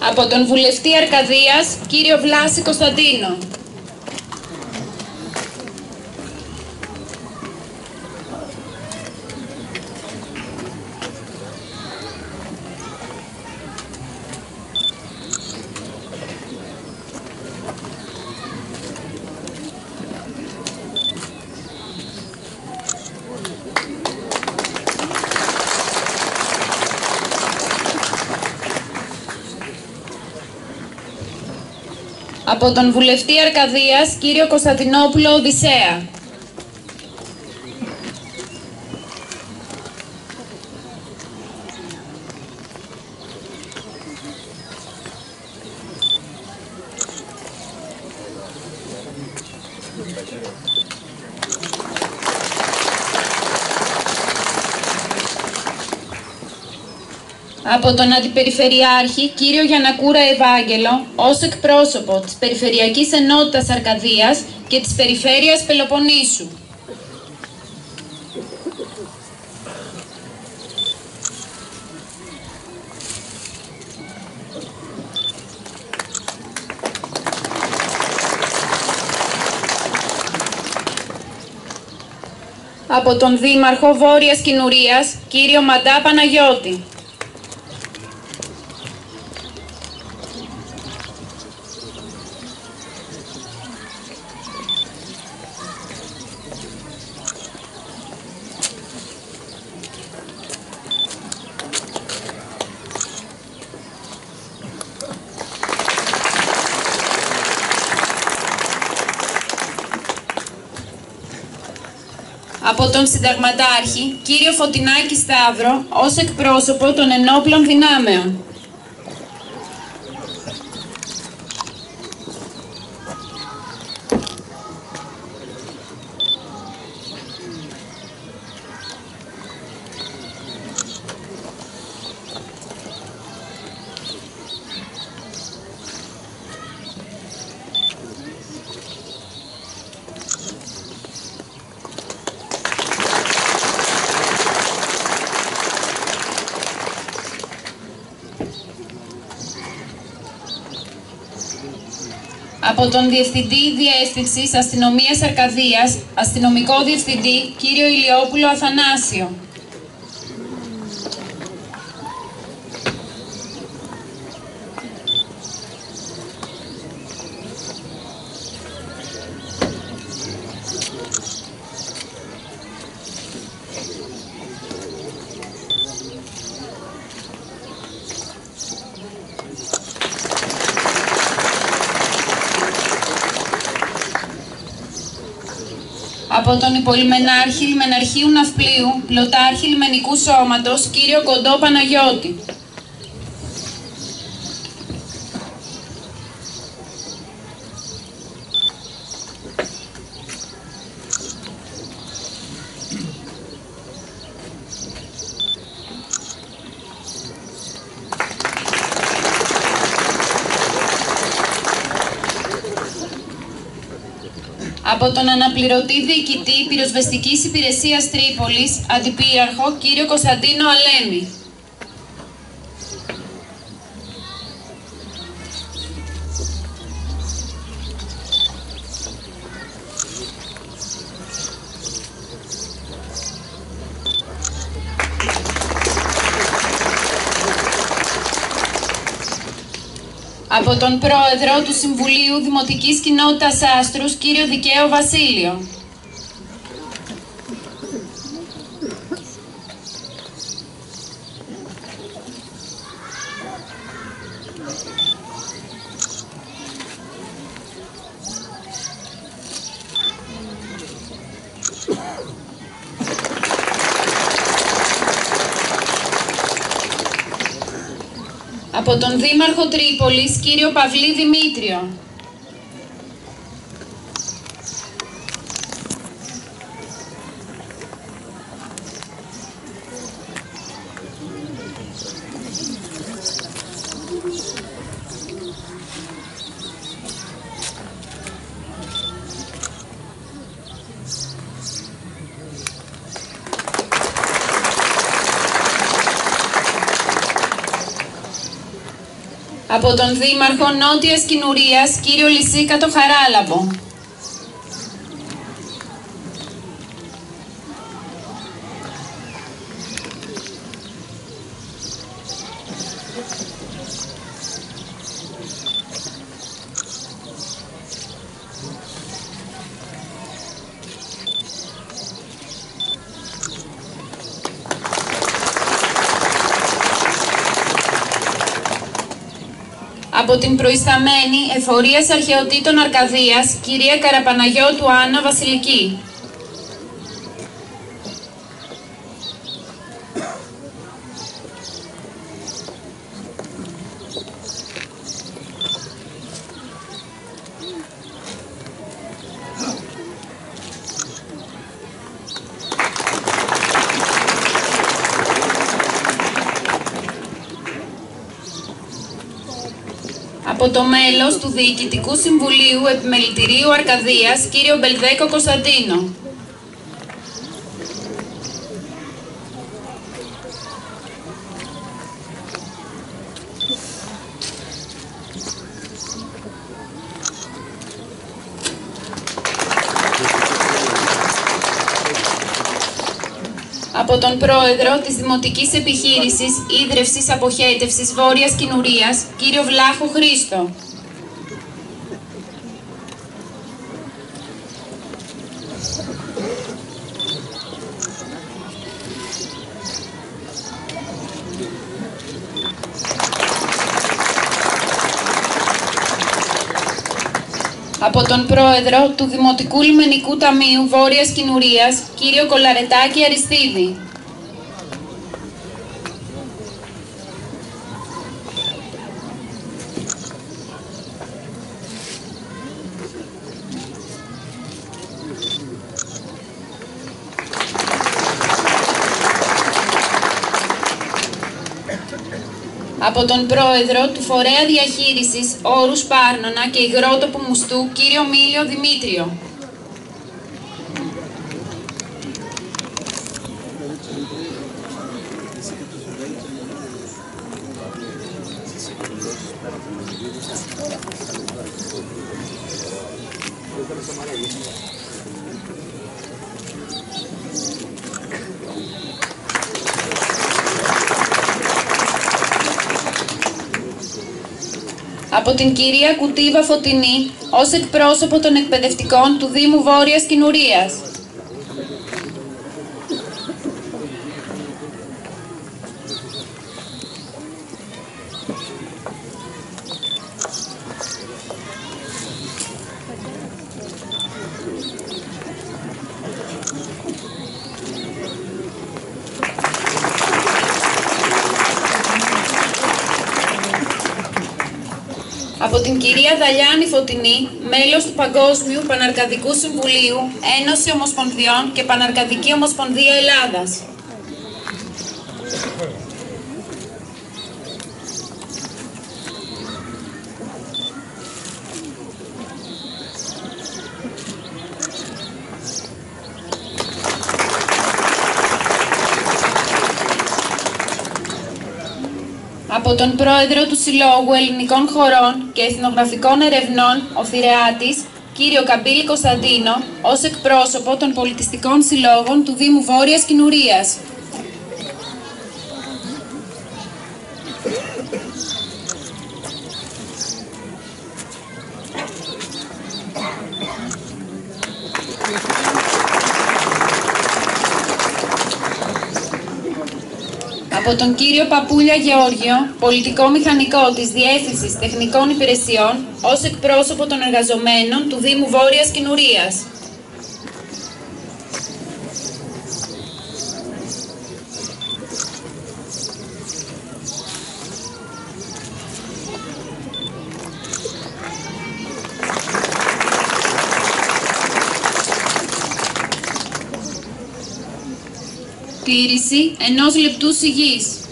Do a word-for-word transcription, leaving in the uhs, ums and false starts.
Από τον βουλευτή Αρκαδίας, κύριο Βλάση Κωνσταντίνο. Από τον βουλευτή Αρκαδίας, κύριο Κωνσταντινόπουλο Οδυσσέα. Από τον Αντιπεριφερειάρχη, κύριο Γιαννακούρα Ευάγγελο, ως εκπρόσωπο της Περιφερειακής Ενότητας Αρκαδίας και της Περιφέρειας Πελοποννήσου. Από τον Δήμαρχο Βόρειας Κινουρίας, κύριο Μαντά Παναγιώτη. Από τον Συνταγματάρχη, κύριο Φωτεινάκη Σταύρο, ως εκπρόσωπο των ενόπλων δυνάμεων. Από τον Διευθυντή Διεύθυνσης Αστυνομίας Αρκαδίας, Αστυνομικό Διευθυντή, κύριο Ηλιόπουλο Αθανάσιο. Από τον Υπολιμενάρχη Λιμεναρχείου Ναυπλίου, Πλωτάρχη Λιμενικού Σώματος, κύριο Κοντό Παναγιώτη. Από τον Αναπληρωτή Διοικητή Πυροσβεστικής Υπηρεσίας Τρίπολης, Αντιπύριαρχο, κύριο Κωνσταντίνο Αλέμη. Από τον Πρόεδρο του Συμβουλίου Δημοτικής Κοινότητας Άστρους, κύριο Δικαίο Βασίλειο. Από τον Δήμαρχο Τρίπολης, κύριο Παυλή Δημήτριο. Από τον Δήμαρχο Νότιας Κινουρίας, κύριο Λυσίκατο Χαράλαμπο. Από την προϊσταμένη Εφορίας Αρχαιοτήτων Αρκαδίας, κυρία Καραπαναγιώτου Άννα Βασιλική. Από το μέλος του Διοικητικού Συμβουλίου Επιμελητηρίου Αρκαδίας, κύριο Μπελδέκο Κωνσταντίνο. Από τον Πρόεδρο της Δημοτικής Επιχείρησης Ίδρευσης Αποχέτευσης Βόρειας Κινουρίας, κύριο Βλάχο Χρήστο. Από τον Πρόεδρο του Δημοτικού Λιμενικού Ταμείου Βόρειας Κινουρίας, κύριο Κολαρετάκη Αριστίδη. Από τον Πρόεδρο του Φορέα Διαχείρισης Όρους Πάρνονα και Υγρότοπου Μουστού, κύριο Μήλιο Δημήτριο. Από την κυρία Κουτίβα Φωτεινή, ως εκπρόσωπο των εκπαιδευτικών του Δήμου Βόρειας Κινουρίας. Από την κυρία Δαλιάνη Φωτεινή, μέλος του Παγκόσμιου Παναρκαδικού Συμβουλίου, Ένωση Ομοσπονδιών και Παναρκαδική Ομοσπονδία Ελλάδας. Από τον Πρόεδρο του Συλλόγου Ελληνικών Χωρών και Εθνογραφικών Ερευνών, ο Θηρεάτης, κύριο Καμπύλη Κωνσταντίνο, ως εκπρόσωπο των πολιτιστικών συλλόγων του Δήμου Βόρειας Κινουρίας. Από τον κύριο Παπούλια Γεώργιο, πολιτικό μηχανικό της Διεύθυνσης Τεχνικών Υπηρεσιών, ως εκπρόσωπο των εργαζομένων του Δήμου Βόρειας Κινουρίας. Τήρηση ενός λεπτού σιγής.